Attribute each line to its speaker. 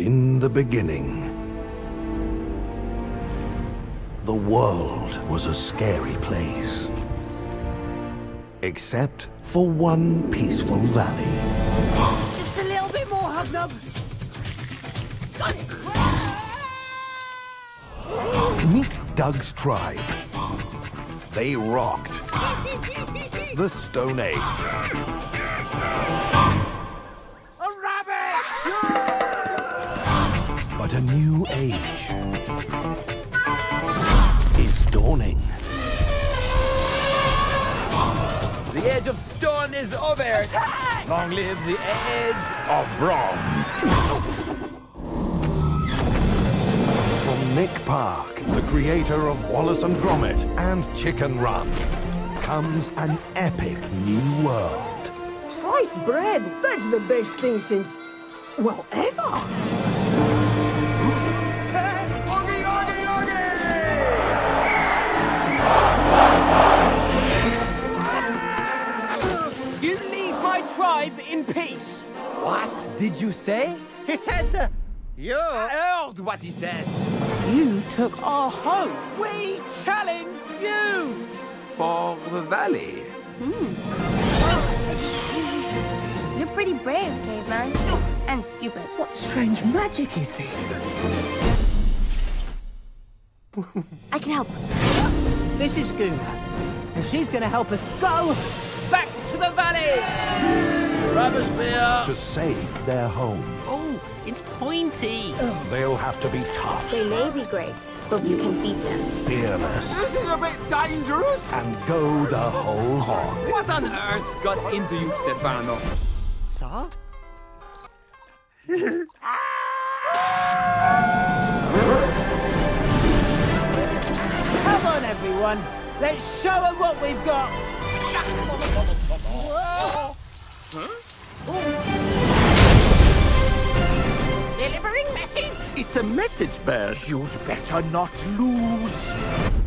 Speaker 1: In the beginning, the world was a scary place. Except for one peaceful valley.
Speaker 2: Just a little bit more, Hubnub.
Speaker 1: Meet Doug's tribe. They rocked the Stone Age.
Speaker 2: A rabbit!
Speaker 1: But a new age is dawning.
Speaker 3: The age of stone is over.
Speaker 2: Attack!
Speaker 3: Long live the age of bronze.
Speaker 1: From Nick Park, the creator of Wallace and Gromit and Chicken Run, comes an epic new world.
Speaker 2: Sliced bread, that's the best thing since, well, ever.
Speaker 3: Oogie, oogie, oogie!
Speaker 2: You leave my tribe in peace.
Speaker 3: What did you say?
Speaker 2: He said you...
Speaker 3: I heard what he said.
Speaker 2: You took our home. We challenge you.
Speaker 3: For the valley.
Speaker 4: You're pretty brave, caveman. And stupid.
Speaker 2: What strange magic is this?
Speaker 4: I can help.
Speaker 2: This is Goona, and she's going to help us go back to the valley. Grab a spear.
Speaker 1: To save their home,
Speaker 2: Oh, it's pointy.
Speaker 1: they'll have to be tough,
Speaker 4: They may be great, but you can beat them.
Speaker 1: fearless,
Speaker 3: This is a bit dangerous.
Speaker 1: and go the whole hog.
Speaker 3: What on earth got into you, Stefano?
Speaker 2: Sir? Come on, everyone. Let's show them what we've got. Delivering message.
Speaker 3: It's a message, Bear.
Speaker 2: You'd better not lose.